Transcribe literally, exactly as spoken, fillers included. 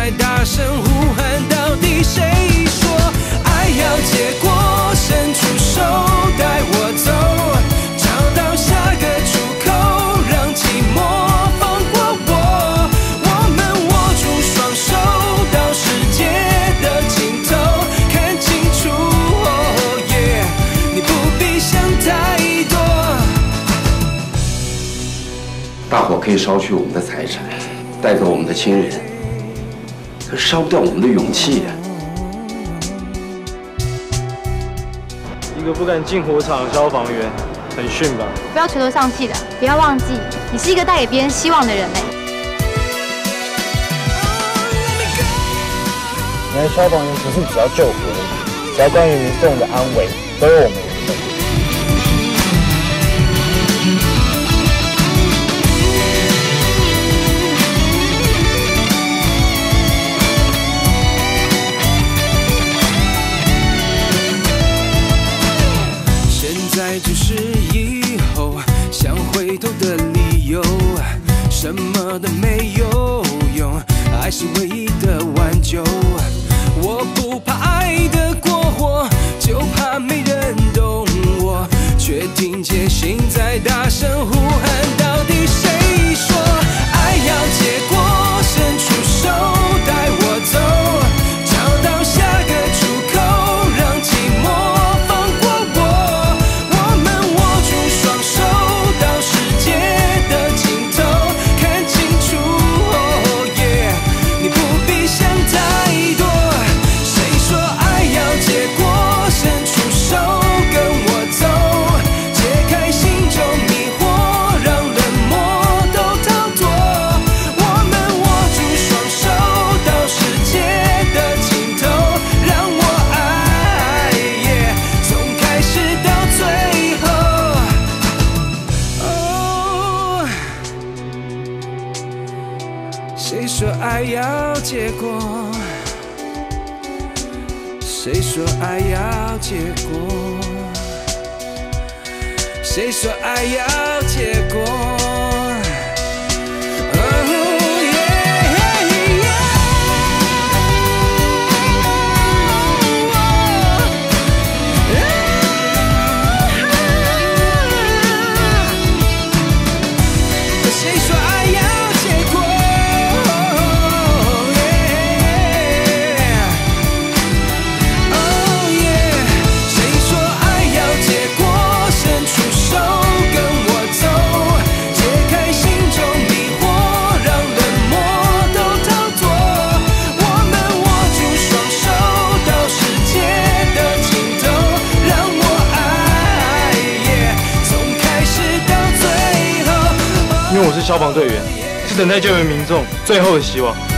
在大声呼喊，到底谁说爱要结果？伸出手带我走，找到下个出口，让寂寞放过我。我们握住双手，到世界的尽头，看清楚。Oh yeah， 你不必想太多。 大火可以烧去我们的财产，带走我们的亲人，可烧不掉我们的勇气呀。 一个不敢进火场的消防员，很逊吧？ 不要垂头丧气的，不要忘记，你是一个带给别人希望的人嘞。 原来消防员不是只要救活人，只要关于民众的安危，都有我们一份。 在就是以后想回头的理由，什么都没有用，爱是唯一的挽救。我不怕爱的过火，就怕没人懂我，却听见心在大声呼喊，到底谁说爱要结果？伸出手带我走，找到下个出口，让寂寞谁说爱要结果？谁说爱要结果？谁说爱要结果？ 因为我是消防队员，是等待救援民众最后的希望。